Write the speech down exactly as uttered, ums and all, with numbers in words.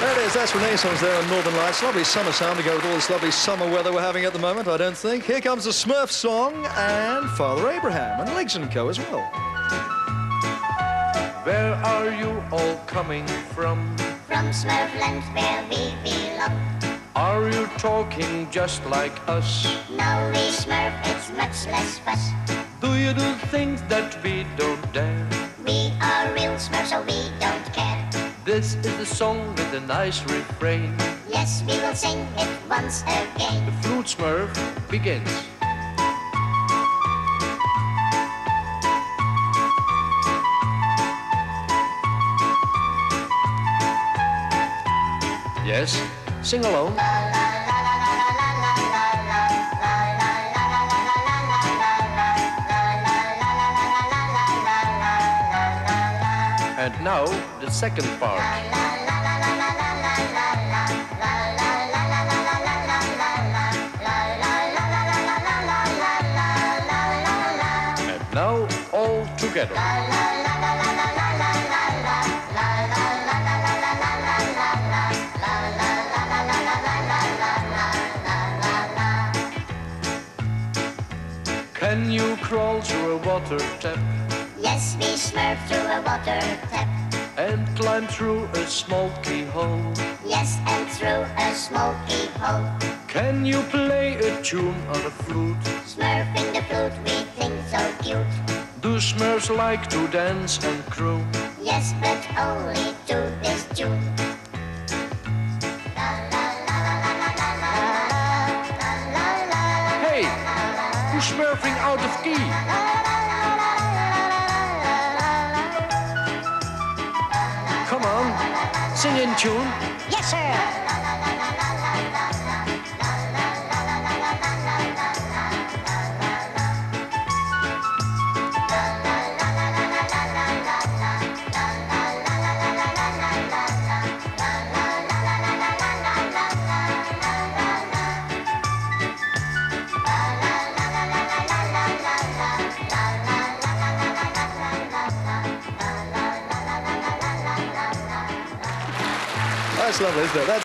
There it is, that's Renaissance there on Northern Lights. Lovely summer sound to go with all this lovely summer weather we're having at the moment, I don't think. Here comes the Smurf song and Father Abraham and Legs and Co as well. Where are you all coming from? From Smurfland where we belong. Are you talking just like us? No, we Smurf, it's much less fuss. Do you do things that we don't dare? We are real Smurfs, so we don't care. This is a song with a nice refrain. Yes, we will sing it once again. The Flute Smurf begins. Yes, sing along. And now, the second part. And now, all together. Can you crawl through a water tap? Yes, we Smurf through a water tap. And climb through a smoky hole? Yes, and through a smoky hole. Can you play a tune on a flute? Smurfing the flute, we think so cute. Do Smurfs like to dance and croon? Yes, but only to this tune. Hey, you're Smurfing out of key. Come on, sing in tune. Yes, sir. That's lovely, isn't it? That's